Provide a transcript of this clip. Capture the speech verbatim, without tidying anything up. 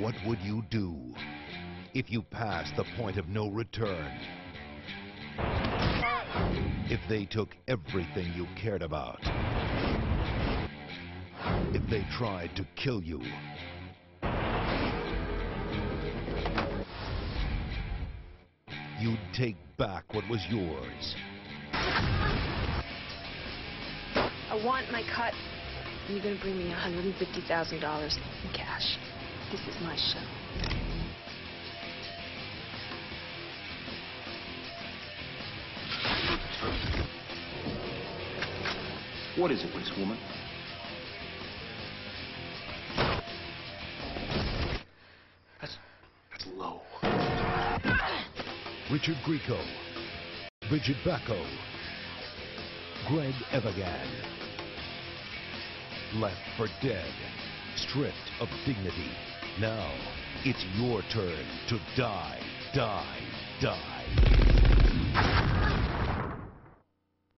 What would you do if you passed the point of no return? If they took everything you cared about? If they tried to kill you? You'd take back what was yours. I want my cut. And you're going to bring me one hundred fifty thousand dollars in cash. This is my show. What is it, Miss Woman? That's... that's low. Richard Grieco, Brigette Bako, Greg Evigan. Left for dead, stripped of dignity. Now, it's your turn to die, die, die.